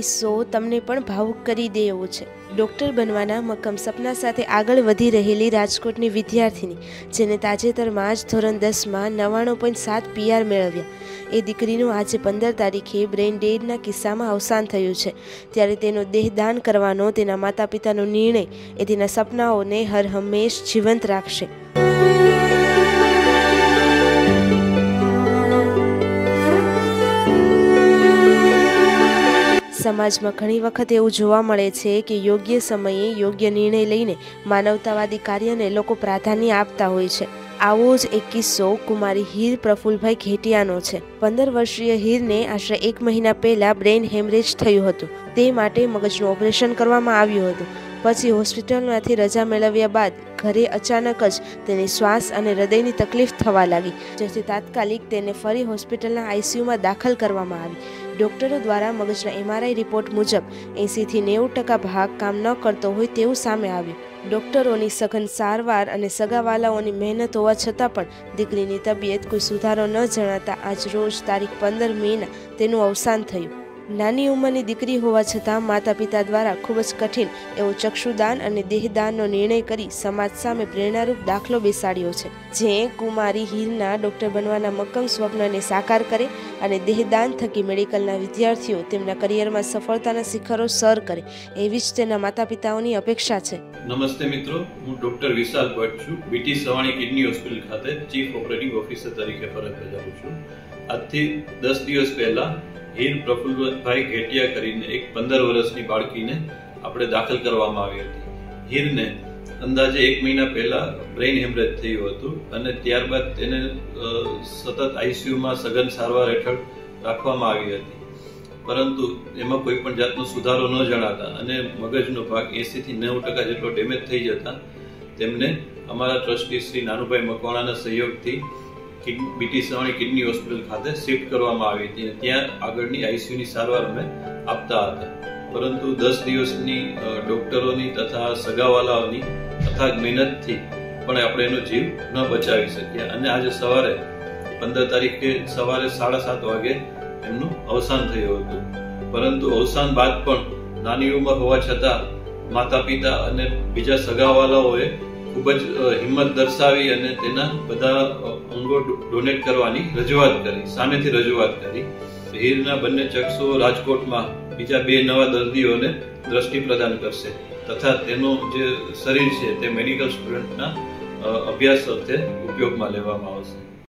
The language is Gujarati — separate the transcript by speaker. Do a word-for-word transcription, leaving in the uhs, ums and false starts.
Speaker 1: કિસ્સો તમને પણ ભાવુક કરી દે એવો છે। ડૉક્ટર બનવાના મક્કમ સપના સાથે આગળ વધી રહેલી રાજકોટની વિદ્યાર્થીની, જેને તાજેતરમાં જ ધોરણ દસમાં નવ્વાણું પોઈન્ટ સાત પીઆર મેળવ્યા, એ દીકરીનું આજે પંદર તારીખે બ્રેઇન ડેડના કિસ્સામાં અવસાન થયું છે। ત્યારે તેનો દેહદાન કરવાનો તેના માતા પિતાનો નિર્ણય એ તેના સપનાઓને હર હંમેશ જીવંત રાખશે। સમાજમાં ઘણી વખત એવું જોવા મળે છે કે યોગ્ય સમયે યોગ્ય નિર્ણય લઈને માનવતાવાદી કાર્યને લોકો પ્રાધાન્ય આપતા હોય છે। આવો જ એક કિસ્સો કુમારી હીર પ્રફુલભાઈ ઘેટિયાનો છે। પંદર વર્ષીય હીરને આશરે એક મહિના પહેલા બ્રેઇન હેમરેજ થયું હતું। તે માટે મગજનું ઓપરેશન કરવામાં આવ્યું હતું। પછી હોસ્પિટલમાંથી રજા મેળવ્યા બાદ ઘરે અચાનક જ તેને શ્વાસ અને હૃદયની તકલીફ થવા લાગી, જેથી તાત્કાલિક તેને ફરી હોસ્પિટલના આઈસીયુમાં દાખલ કરવામાં આવી। ડોક્ટરો દ્વારા મગજના એમઆરઆઈ રિપોર્ટ મુજબ એંસીથી નેવું ટકા ભાગ કામ ન કરતો હોય તેવું સામે આવ્યું। ડોક્ટરોની સઘન સારવાર અને સગાવાલાઓની મહેનત હોવા છતાં પણ દીકરીની તબિયત કોઈ સુધારો ન જણાતા આજ રોજ તારીખ પંદર મેના તેનું અવસાન થયું। નાની ઉંમરની દીકરી હોવા છતાં માતા પિતા દ્વારા ખૂબ જ કઠિન એવો ચક્ષુદાન અને દેહદાનનો નિર્ણય કરી સમાજ સામે પ્રેરણારૂપ દાખલો બેસાડ્યો છે, જે કુમારી હીરના ડૉક્ટર બનવાના મક્કમ સ્વપ્નને સાકાર કરે અને દેહદાન થકી મેડિકલના વિદ્યાર્થીઓ તેમના કરિયરમાં સફળતાના શિખરો સર કરે, એવી જ તેના માતા પિતાઓની અપેક્ષા છે।
Speaker 2: નમસ્તે મિત્રો, હું ડોક્ટર વિશાલ ભટ્ટ છું। બીટી સવાણી કિડની હોસ્પિટલ ખાતે ચીફ ઓપરેટિંગ ઓફિસર તરીકે ફરજ બજાવું છું। આજથી દસ દિવસ પહેલા હીર પ્રફુલભાઈ ઘેટિયા કરીને એક પંદર વર્ષની બાળકીને આપણે દાખલ કરવામાં આવી હતી। હીરને અંદાજે એક મહિના પહેલા બ્રેઇન હેમરેજ થયું હતું અને ત્યારબાદ તેને સતત આઈસીયુમાં સઘન સારવાર હેઠળ રાખવામાં આવી હતી, પરંતુ એમાં કોઈ પણ જાતનો સુધારો ન જણાતા અને મગજનો ભાગ એંસી થી નેવું ટકા જેટલો ડેમેજ થઈ જતા તેમને અમારા ટ્રસ્ટી શ્રી નાનુભાઈ મકવાણાના સહયોગથી બીટી સવાણી કિડની હોસ્પિટલ ખાતે શિફ્ટ કરવામાં આવી હતી। ત્યાં આગળની આઈસીયુની સારવાર અમે આપતા હતા, પરંતુ દસ દિવસની ડોક્ટરોની તથા સગાવાલાઓની અથાગ મહેનતથી પણ આપણે એનો જીવ ન બચાવી શક્યા અને આજે સવારે પંદર તારીખે સવારે સાડા સાત વાગે એમનું અવસાન થયું હતું। પરંતુ અવસાન બાદ પણ નાની ઉંમર હોવા છતાં માતા પિતા અને બીજા સગાવાલાઓએ ખૂબ જ હિંમત દર્શાવી અને તેના બધા અંગો ડોનેટ કરવાની રજૂઆત કરી, સામેથી રજૂઆત કરી। હીરના બંને ચક્ષુઓ રાજકોટમાં બીજા બે નવા દર્દીઓને દ્રષ્ટિ પ્રદાન કરશે તથા તેનું જે શરીર છે તે મેડિકલ સ્ટુડન્ટના અભ્યાસ અર્થે ઉપયોગમાં લેવામાં આવશે।